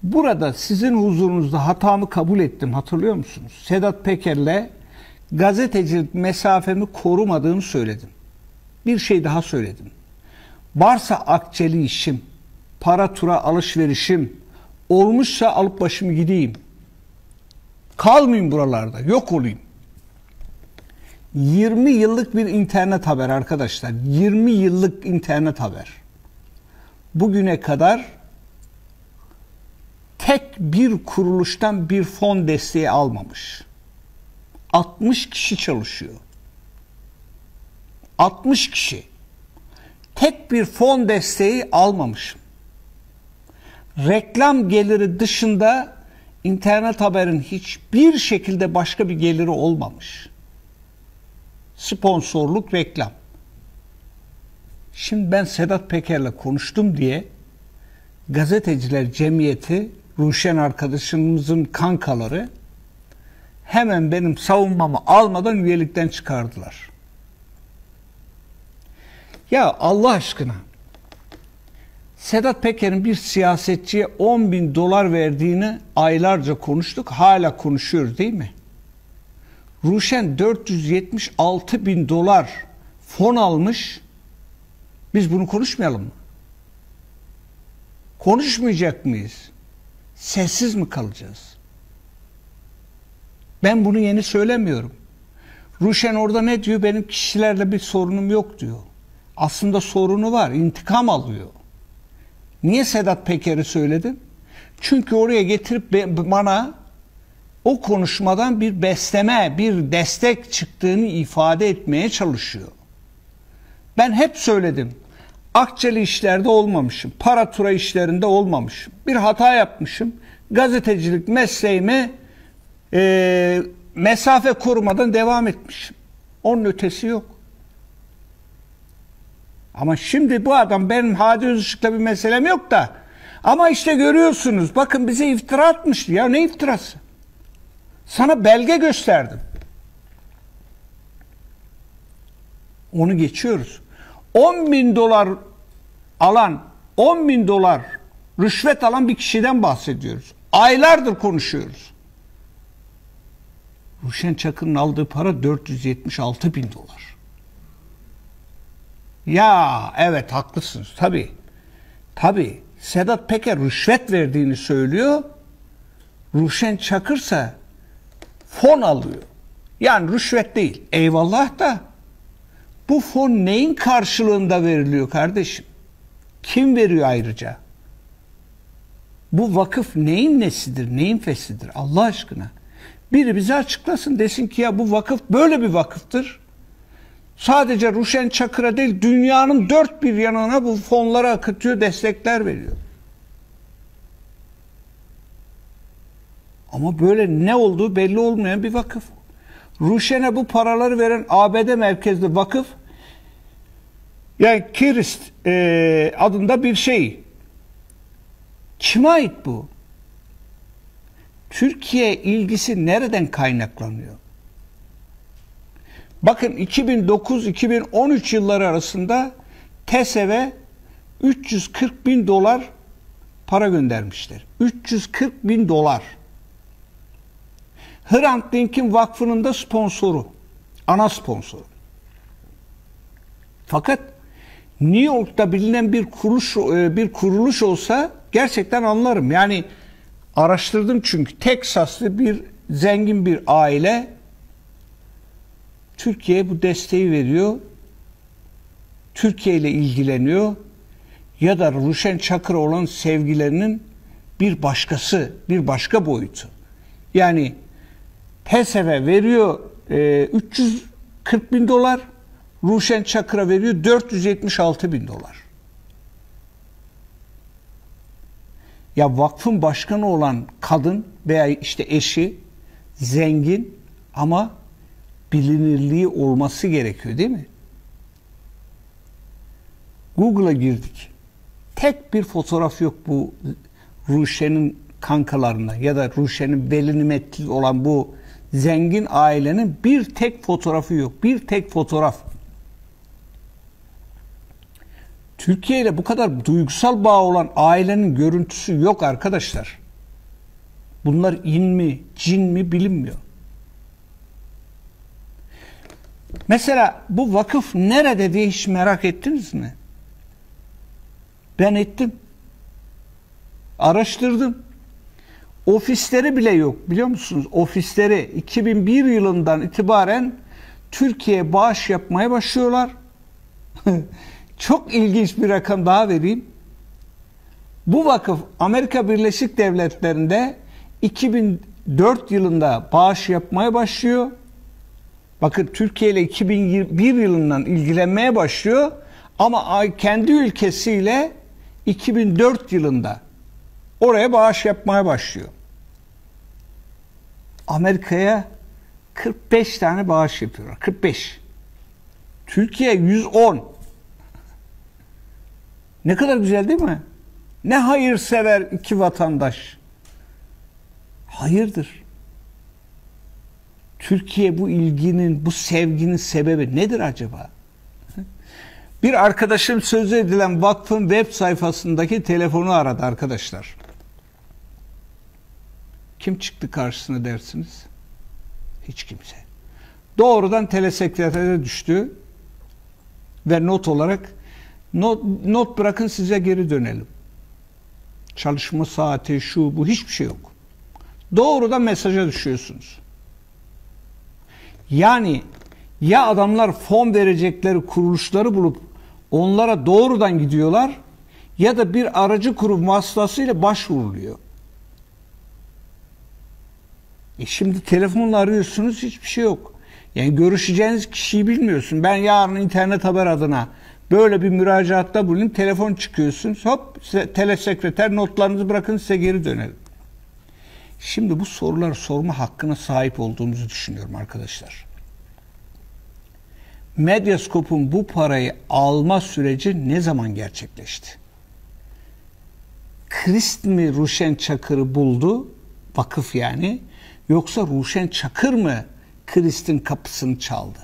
Burada sizin huzurunuzda hatamı kabul ettim, hatırlıyor musunuz? Sedat Peker'le gazetecilik mesafemi korumadığımı söyledim. Bir şey daha söyledim. Varsa akçeli işim, para tura alışverişim, olmuşsa alıp başımı gideyim. Kalmayayım buralarda, yok olayım. 20 yıllık bir internet haber arkadaşlar. 20 yıllık internet haber. Bugüne kadar tek bir kuruluştan bir fon desteği almamış. 60 kişi çalışıyor. 60 kişi. Tek bir fon desteği almamışım. Reklam geliri dışında internet haberin hiçbir şekilde başka bir geliri olmamış. Sponsorluk, reklam. Şimdi ben Sedat Peker'le konuştum diye Gazeteciler Cemiyeti, Ruşen arkadaşımızın kankaları hemen benim savunmamı almadan üyelikten çıkardılar. Ya Allah aşkına, Sedat Peker'in bir siyasetçiye 10.000 dolar verdiğini aylarca konuştuk. Hala konuşuyoruz değil mi? Ruşen 476.000 dolar fon almış. Biz bunu konuşmayalım mı? Konuşmayacak mıyız? Sessiz mi kalacağız? Ben bunu yeni söylemiyorum. Ruşen orada ne diyor? Benim kişilerle bir sorunum yok diyor. Aslında sorunu var. İntikam alıyor. Niye Sedat Peker'i söyledim? Çünkü oraya getirip bana o konuşmadan bir besleme, bir destek çıktığını ifade etmeye çalışıyor. Ben hep söyledim. Akçeli işlerde olmamışım. Para tura işlerinde olmamışım. Bir hata yapmışım. Gazetecilik mesleğime mesafe korumadan devam etmişim. Onun ötesi yok. Ama şimdi bu adam, benim Hadi Özışık'la bir meselem yok da, ama işte görüyorsunuz, bakın bize iftira atmıştı. Ya ne iftirası? Sana belge gösterdim. Onu geçiyoruz. 10.000 dolar alan, 10.000 dolar rüşvet alan bir kişiden bahsediyoruz. Aylardır konuşuyoruz. Ruşen Çakır'ın aldığı para 476.000 dolar. Ya evet, haklısınız tabii. Tabii Sedat Peker rüşvet verdiğini söylüyor. Ruşen Çakır'sa fon alıyor. Yani rüşvet değil. Eyvallah da bu fon neyin karşılığında veriliyor kardeşim? Kim veriyor ayrıca? Bu vakıf neyin nesidir, neyin fesidir Allah aşkına? Biri bize açıklasın, desin ki ya bu vakıf böyle bir vakıftır. Sadece Ruşen Çakır'a değil, dünyanın dört bir yanına bu fonları akıtıyor, destekler veriyor. Ama böyle ne olduğu belli olmayan bir vakıf. Ruşen'e bu paraları veren ABD merkezli vakıf, yani Kirist adında bir şey. Kime ait bu? Türkiye ilgisi nereden kaynaklanıyor? Bakın 2009-2013 yılları arasında TESEV'e 340.000 dolar para göndermişler. 340.000 dolar. Hrant Dink'in vakfının da sponsoru. Ana sponsoru. Fakat New York'ta bilinen bir kuruluş olsa gerçekten anlarım. Yani araştırdım çünkü Teksaslı bir zengin bir aile Türkiye'ye bu desteği veriyor. Türkiye ile ilgileniyor. Ya da Ruşen Çakır'a olan sevgilerinin bir başka boyutu. Yani TESEV'e veriyor 340.000 dolar, Ruşen Çakır'a veriyor 476.000 dolar. Ya vakfın başkanı olan kadın veya işte eşi zengin ama bilinirliği olması gerekiyor değil mi? Google'a girdik. Tek bir fotoğraf yok bu Ruşen'in kankalarına ya da Ruşen'in veli nimetli olan bu zengin ailenin bir tek fotoğrafı yok. Bir tek fotoğraf. Türkiye ile bu kadar duygusal bağ olan ailenin görüntüsü yok arkadaşlar. Bunlar in mi, cin mi bilinmiyor. Mesela bu vakıf nerede diye hiç merak ettiniz mi? Ben ettim. Araştırdım. Ofisleri bile yok, biliyor musunuz? Ofisleri 2001 yılından itibaren Türkiye'ye bağış yapmaya başlıyorlar. Çok ilginç bir rakam daha vereyim. Bu vakıf Amerika Birleşik Devletleri'nde 2004 yılında bağış yapmaya başlıyor. Bakın, Türkiye ile 2001 yılından ilgilenmeye başlıyor ama kendi ülkesiyle 2004 yılında oraya bağış yapmaya başlıyor. Amerika'ya 45 tane bağış yapıyorlar. 45. Türkiye 110. Ne kadar güzel değil mi? Ne hayırsever iki vatandaş. Hayırdır. Türkiye bu ilginin, bu sevginin sebebi nedir acaba? Bir arkadaşım sözü edilen vakfın web sayfasındaki telefonu aradı arkadaşlar. Kim çıktı karşısına dersiniz? Hiç kimse. Doğrudan telesekretere düştü ve not olarak not bırakın, size geri dönelim. Çalışma saati, şu bu, hiçbir şey yok. Doğrudan mesaja düşüyorsunuz. Yani ya adamlar fon verecekleri kuruluşları bulup onlara doğrudan gidiyorlar ya da bir aracı kurum vasıtasıyla başvuruluyor. Şimdi telefonla arıyorsunuz, hiçbir şey yok. Yani görüşeceğiniz kişiyi bilmiyorsun. Ben yarın internet haber adına böyle bir müracaatta bulunayım, telefon çıkıyorsunuz, hop telesekreter notlarınızı bırakın, size geri dönelim. Şimdi bu soruları sorma hakkına sahip olduğumuzu düşünüyorum arkadaşlar. Medyascope'un bu parayı alma süreci ne zaman gerçekleşti? Christ mi Ruşen Çakır'ı buldu, vakıf yani, yoksa Ruşen Çakır mı Christ'in kapısını çaldı?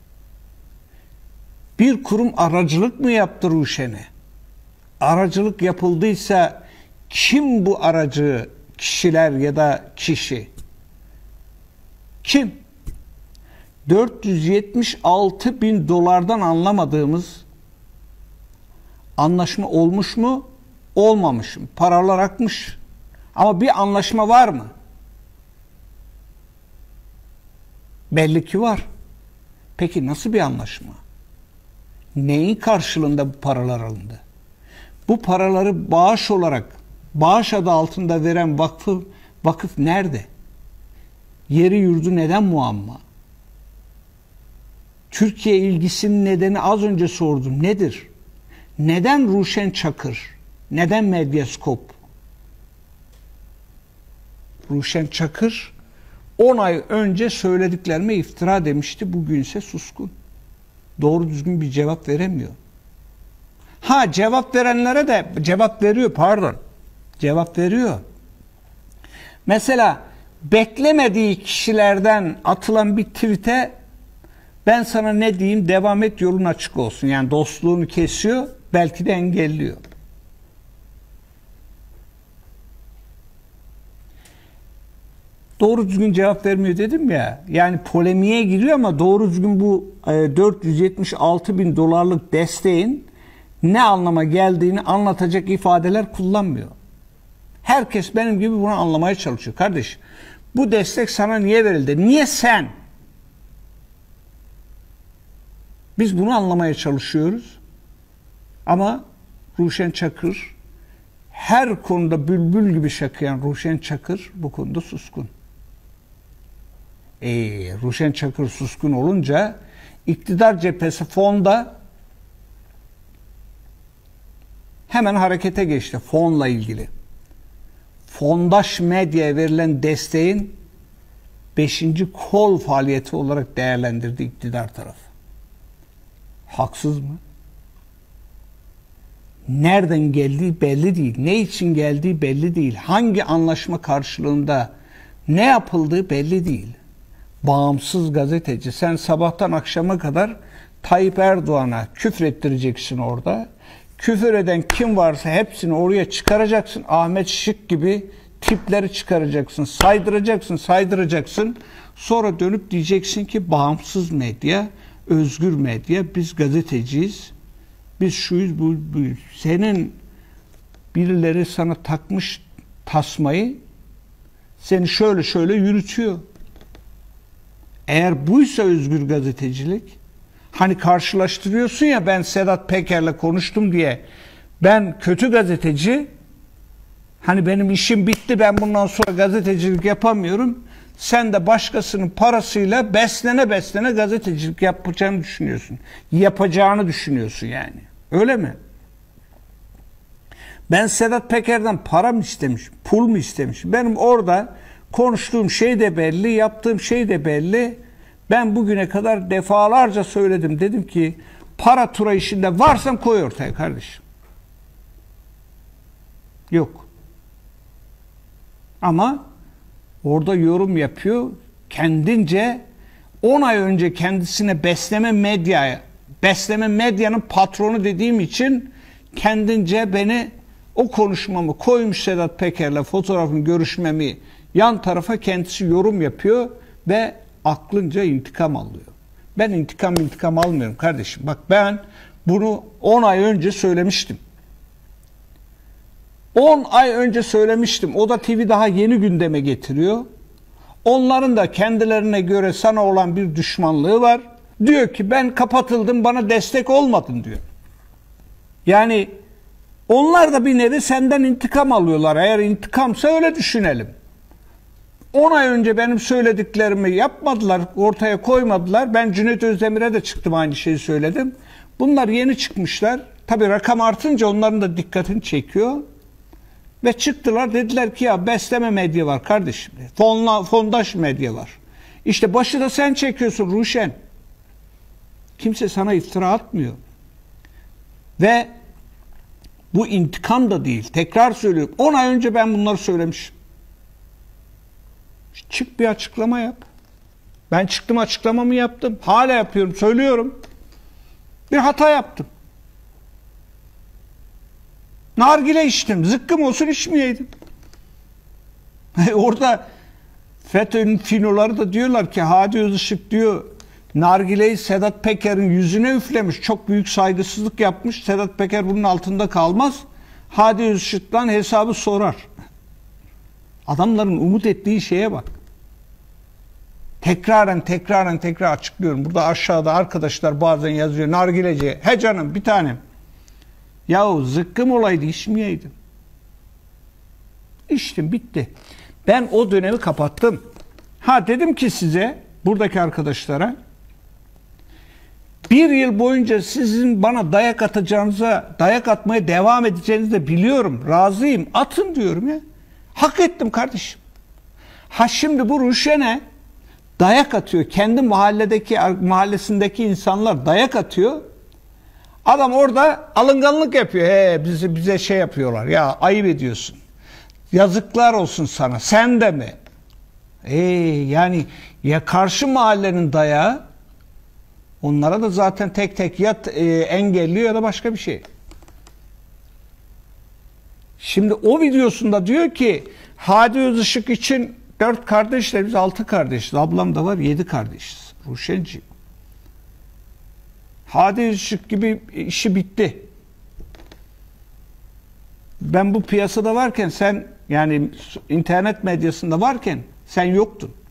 Bir kurum aracılık mı yaptı Ruşen'e? Aracılık yapıldıysa kim bu aracı, kişiler ya da kişi? Kim? 476 bin dolardan anlamadığımız anlaşma olmuş mu? Olmamış mı? Paralar akmış. Ama bir anlaşma var mı? Belli ki var. Peki nasıl bir anlaşma? Neyin karşılığında bu paralar alındı? Bu paraları bağış olarak, bağış adı altında veren vakıf nerede? Yeri yurdu neden muamma? Türkiye ilgisinin nedeni az önce sordum. Nedir? Neden Ruşen Çakır? Neden Medyascope? Ruşen Çakır 10 ay önce söylediklerime iftira demişti. Bugünse suskun. Doğru düzgün bir cevap veremiyor. Ha, cevap verenlere de cevap veriyor, pardon. Cevap veriyor. Mesela beklemediği kişilerden atılan bir tweet'e ben sana ne diyeyim, devam et, yolun açık olsun. Yani dostluğunu kesiyor, belki de engelliyor. Doğru düzgün cevap vermiyor dedim ya. Yani polemiğe giriyor ama doğru düzgün bu 476 bin dolarlık desteğin ne anlama geldiğini anlatacak ifadeler kullanmıyor. Herkes benim gibi bunu anlamaya çalışıyor. Kardeş, bu destek sana niye verildi? Niye sen? Biz bunu anlamaya çalışıyoruz. Ama Ruşen Çakır, her konuda bülbül gibi şakıyan Ruşen Çakır bu konuda suskun. Ruşen Çakır suskun olunca iktidar cephesi fonda hemen harekete geçti fonla ilgili. Fondaş medyaya verilen desteğin 5. kol faaliyeti olarak değerlendirdi iktidar tarafı. Haksız mı? Nereden geldiği belli değil. Ne için geldiği belli değil. Hangi anlaşma karşılığında ne yapıldığı belli değil. Bağımsız gazeteci. Sen sabahtan akşama kadar Tayyip Erdoğan'a küfrettireceksin orada. Küfür eden kim varsa hepsini oraya çıkaracaksın. Ahmet Şık gibi tipleri çıkaracaksın, saydıracaksın. Sonra dönüp diyeceksin ki bağımsız medya, özgür medya, biz gazeteciyiz, biz şuyuz, bu. Senin birileri sana takmış tasmayı, seni şöyle yürütüyor. Eğer buysa özgür gazetecilik, hani karşılaştırıyorsun ya, ben Sedat Peker'le konuştum diye, ben kötü gazeteci, hani benim işim bitti, ben bundan sonra gazetecilik yapamıyorum. Sen de başkasının parasıyla beslene gazetecilik yapacağını düşünüyorsun yani. Öyle mi? Ben Sedat Peker'den para mı istemiş, pul mu istemiş? Benim orada konuştuğum şey de belli, yaptığım şey de belli. Ben bugüne kadar defalarca söyledim. Dedim ki para tura işinde varsam koy ortaya kardeşim. Yok. Ama orada yorum yapıyor. Kendince 10 ay önce kendisine besleme medyanın patronu dediğim için kendince beni, o konuşmamı koymuş Sedat Peker'le fotoğrafımı, görüşmemi yan tarafa, kendisi yorum yapıyor ve aklınca intikam alıyor. Ben intikam almıyorum kardeşim. Bak, ben bunu 10 ay önce söylemiştim. 10 ay önce söylemiştim. O da TV daha yeni gündeme getiriyor. Onların da kendilerine göre sana olan bir düşmanlığı var. Diyor ki ben kapatıldım, bana destek olmadın diyor. Yani onlar da bir nevi senden intikam alıyorlar. Eğer intikamsa öyle düşünelim. 10 ay önce benim söylediklerimi yapmadılar, ortaya koymadılar. Ben Cüneyt Özdemir'e de çıktım, aynı şeyi söyledim. Bunlar yeni çıkmışlar. Tabii rakam artınca onların da dikkatini çekiyor. Ve çıktılar, dediler ki ya besleme medya var kardeşim. Fondaş medya var. İşte başı da sen çekiyorsun Ruşen. Kimse sana iftira atmıyor. Ve bu intikam da değil. Tekrar söylüyorum. 10 ay önce ben bunları söylemişim. Çık bir açıklama yap. Ben çıktım, açıklamamı yaptım. Hala yapıyorum, söylüyorum. Bir hata yaptım. Nargile içtim. Zıkkım olsun içmeyeydim. Orada FETÖ'nün finoları da diyorlar ki Hadi Özışık diyor nargileyi Sedat Peker'in yüzüne üflemiş. Çok büyük saygısızlık yapmış. Sedat Peker bunun altında kalmaz. Hadi Özışık'tan hesabı sorar. Adamların umut ettiği şeye bak. Tekrar açıklıyorum. Burada aşağıda arkadaşlar bazen yazıyor nargileci. He canım bir tanem. Yahu zıkkım olaydı, içmeyeydim. İçtim, bitti. Ben o dönemi kapattım. Dedim ki size, buradaki arkadaşlara, bir yıl boyunca sizin bana dayak atacağınıza, dayak atmaya devam edeceğinizi de biliyorum. Razıyım. Atın diyorum ya. Hak ettim kardeşim. Şimdi bu Ruşen'e dayak atıyor. Kendi mahallesindeki insanlar dayak atıyor. Adam orada alınganlık yapıyor. Bize şey yapıyorlar. Ya ayıp ediyorsun. Yazıklar olsun sana. Sen de mi? Yani ya karşı mahallenin dayağı, onlara da zaten tek tek ya engelliyor ya da başka bir şey. Şimdi o videosunda diyor ki Hadi Özışık için 4 kardeşler, biz 6 kardeşiz. Ablam da var, 7 kardeşiz. Ruşenciğim. Hadi Özışık gibi işi bitti. Ben bu piyasada varken sen, yani internet medyasında varken sen yoktun.